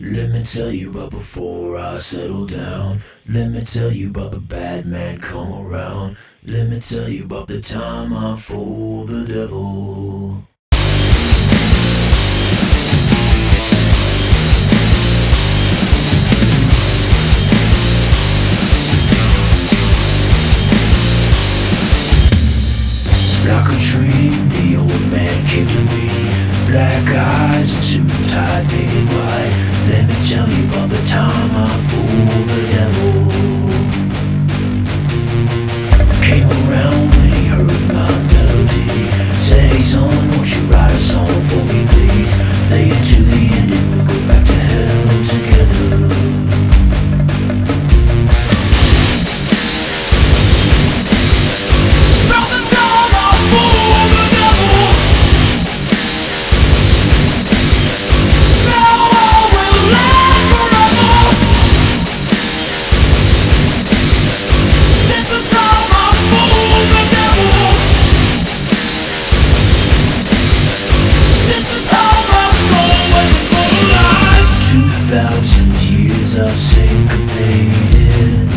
Let me tell you about before I settle down. Let me tell you about the bad man come around. Let me tell you about the time I fooled the devil. Like a dream, the old man came to me. Black eyes and suit and tie painted white. Let me tell you about the time I fooled the devil. Came around when he heard my melody. Said, hey son, won't you write a song for me please? Play it to the end and we'll go back to hell together. I've syncopated.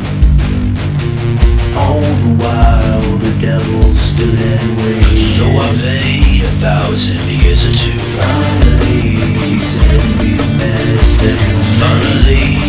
All the while the devil stood and waited. So I made 1,000 years or two. Finally he said we met. Finally